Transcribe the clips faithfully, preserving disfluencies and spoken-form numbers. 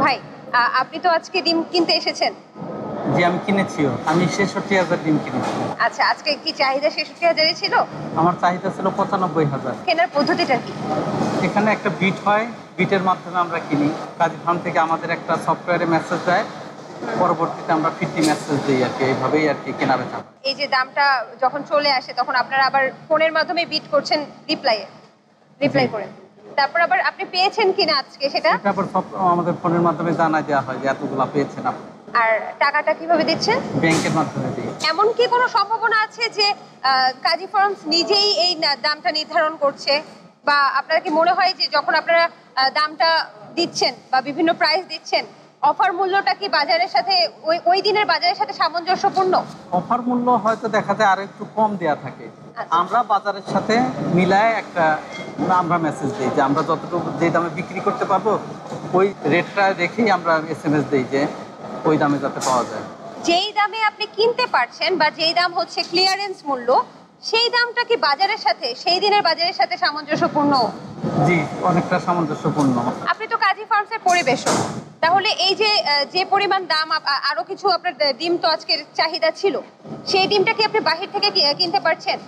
ভাই আপনি তো আজকে ডিম কিনতে এসেছেন। জি আমি কিনেছিও, আমি ছেষট্টি হাজার ডিম কিনেছি। আচ্ছা, আজকে কি চাহিদা ছেষট্টি হাজারই ছিল? আমার চাহিদা ছিল পঁচানব্বই হাজার। কেনার পদ্ধতিটা কি? এখানে একটা বিট হয়, বিটের মাধ্যমে আমরা কিনি। কাজী ফার্ম থেকে আমাদের একটা সফটওয়্যারে মেসেজ দেয়, পরবর্তীতে আমরা ফিফটি মেসেজ দিই আর কি। এইভাবেই আর কি কেনা বেচা। এই যে দামটা যখন চলে আসে তখন আপনারা আবার ফোনের মাধ্যমে বিট করছেন রিপ্লাই রিপ্লাই করে, তারপর আবার আপনি পেয়েছেন কিনা আজকে সেটা তারপর সব আমাদের ফোনের মাধ্যমে জানাই দেওয়া হয় যে এতগুলো পেয়েছেন আপনি। আর টাকাটা কিভাবে দিচ্ছেন? ব্যাংকের মাধ্যমে দিই। এমন কি কোনো সম্ভাবনা আছে যে কাজী ফার্মস নিজেই এই দামটা নির্ধারণ করছে, বা আপনার কি মনে হয় যে যখন আপনারা দামটা দিচ্ছেন বা বিভিন্ন প্রাইস দিচ্ছেন, অফার মূল্যটা কি বাজারের সাথে ওই ওই দিনের বাজারের সাথে সামঞ্জস্যপূর্ণ? অফার মূল্য হয়তো দেখা যায় আরো একটু কম দেয়া থাকে। আমরা বাজারের সাথে মিলায় একটা আমরা মেসেজ দিই যে আমরা যতটুকু যে দামে বিক্রি করতে পারবো ওই রেটটা রেখেই আমরা এস এম এস দিই যে ওই দামে যাতে পাওয়া যায়। যেই দামে আপনি কিনতে পারছেন বা যেই দাম হচ্ছে ক্লিয়ারেন্স মূল্য, সেই দামটা কি বাজারের সাথে সেই দিনের বাজারের সাথে সামঞ্জস্যপূর্ণ? জি, অনেকটা সামঞ্জস্যপূর্ণ। আপনি তো কাজী ফার্মসের পরিবেশক, তাহলে এই যে যে পরিমাণ দাম, আরো কিছু আপনার ডিম তো আজকের চাহিদা ছিল, সেই ডিমটা কি আপনি বাহির থেকে কিনতে পারছেন?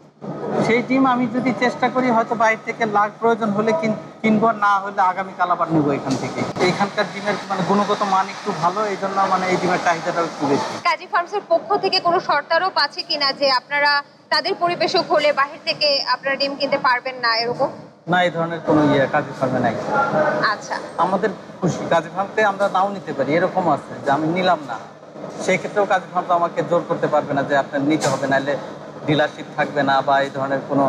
সেই ডিম আমি যদি চেষ্টা করি হয়তো বাইরে থেকে লাখ প্রয়োজন হলে কিনবো, না হলে আগামীকাল আবার নেবো এখান থেকে। এইখানকার ডিমের মানে গুণগত মান একটু ভালো, এই জন্য মানে এই ডিমের চাহিদাটাও একটু বেশি। কাজী ফার্মসের পক্ষ থেকে কোনো শর্তারোপ আছে কিনা যে আপনারা তাদের পরিবেশক হলে বাহির থেকে আপনারা ডিম কিনতে পারবেন না, এরকম? না, এই ধরনের কোনো ইয়ে কাজী ফার্মে নাই। আচ্ছা, আমাদের খুশি কাজী ফার্মতে আমরা নাও নিতে পারি, এরকম আছে যে আমি নিলাম না, সেই ক্ষেত্রেও কাজী ফার্ম তো আমাকে জোর করতে পারবে না যে আপনার নিতে হবে, নাহলে ডিলারশিপ থাকবে না বা এই ধরনের কোনো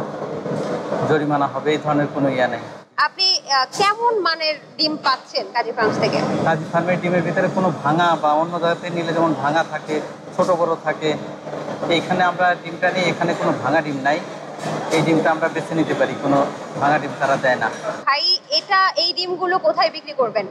জরিমানা হবে, এই ধরনের কোনো ইয়ে নেই। আপনি কেমন মানের ডিম পাচ্ছেন কাজী ফার্মস থেকে? কাজী ফার্মের ডিমের ভিতরে কোনো ভাঙা বা অন্য জায়গাতে নিলে যেমন ভাঙা থাকে, ছোট বড় থাকে, এইখানে আমরা ডিমটা নিই, এখানে কোনো ভাঙা ডিম নাই। এই ডিমটা আমরা বেছে নিতে পারি, কোনো ভাঙা ডিম তারা দেয় না। ভাই, এটা এই ডিমগুলো কোথায় বিক্রি করবেন?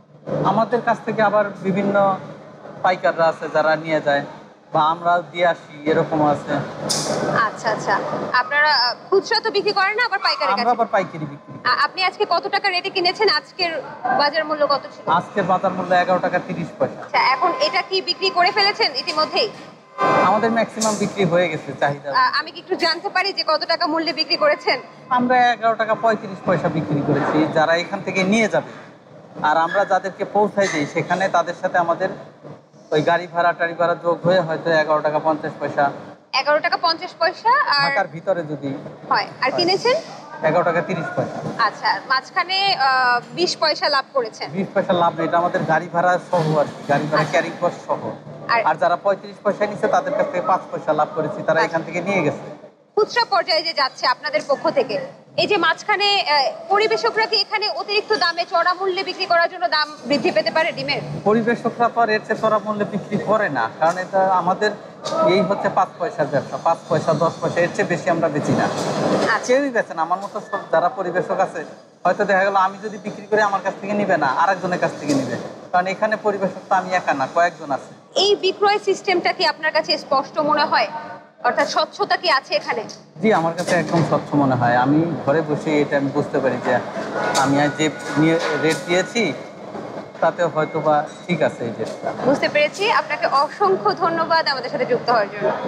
আমাদের কাছ থেকে আবার বিভিন্ন পাইকাররা আছে যারা নিয়ে যায়, বা আমরা দিয়ে আসি, এরকম আছে। আচ্ছা আচ্ছা, আপনারা খুচরা তো বিক্রি করেন না, আবার পাইকারি? আমরা আবার পাইকারি বিক্রি। আপনি আজকে কত টাকা রেটে কিনেছেন? আজকের বাজার মূল্য কত ছিল? আজকের বাজার মূল্য এগারো টাকা তিরিশ পয়সা। আচ্ছা, এখন এটা কি বিক্রি করে ফেলেছেন ইতিমধ্যেই? আমাদের ম্যাক্সিমাম বিক্রি হয়ে গেছে চাহিদা। আমি কি একটু জানতে পারি যে কত টাকা মূল্যে বিক্রি করেছেন? আমরা এগারো টাকা পঁয়ত্রিশ পয়সা বিক্রি করেছি যারা এখান থেকে নিয়ে যাবে, আর আমরা যাদেরকে পৌঁছাই দিই সেখানে তাদের সাথে আমাদের ওই গাড়ি ভাড়া টাড়ি ভাড়া যোগ হয়ে হয়তো এগারো টাকা পঞ্চাশ পয়সা। এগারো টাকা পঞ্চাশ পয়সা আর ঢাকার ভিতরে যদি হয়। আর কিনেছেন এগারো টাকা তিরিশ পয়সা। আচ্ছা, মাঝখানে বিশ পয়সা লাভ করেছেন। বিশ পয়সা লাভ নেই, এটা আমাদের গাড়ি ভাড়া সহ আর কি, গাড়ি ভাড়া ক্যারিং কস্ট সহ। আর যারা পঁয়ত্রিশ পয়সা নিচ্ছে তাদের কাছ থেকে পাঁচ পয়সা লাভ করেছি, তারা এখান থেকে নিয়ে গেছে। খুচরা পর্যায়ে যে যাচ্ছে আপনাদের পক্ষ থেকে, এই যে মাঝখানে পরিবেশকরা কি এখানে অতিরিক্ত দামে চড়া মূল্যে বিক্রি করার জন্য দাম বৃদ্ধি পেতে পারে ডিমের? পরিবেশকরা তো আর এর চেয়ে চড়া মূল্যে বিক্রি করে না, কারণ এটা আমাদের এই হচ্ছে পাঁচ পয়সার ব্যবসা, পাঁচ পয়সা দশ পয়সা, এর চেয়ে বেশি আমরা বেচি না। কেউই বেচে না। আমার মতো সব যারা পরিবেশক আছে হয়তো দেখা গেল আমি যদি বিক্রি করি আমার কাছ থেকে নিবে না, আরেকজনের কাছ থেকে নিবে, কারণ এখানে পরিবেশক তো আমি একা না, কয়েকজন আছে। এই বিক্রয় সিস্টেমটা কি আপনার কাছে স্পষ্ট মনে হয়? অর্থাৎ স্বচ্ছতা কি আছে এখানে? জি, আমার কাছে একদম স্বচ্ছ মনে হয়। আমি ঘরে বসে এটা আমি বুঝতে পারি যে আমি আজ যে রেট দিয়েছি তাতে হয়তো বা ঠিক আছে এই রেটটা। বুঝতে পেরেছি। আপনাকে অসংখ্য ধন্যবাদ আমাদের সাথে যুক্ত হওয়ার জন্য।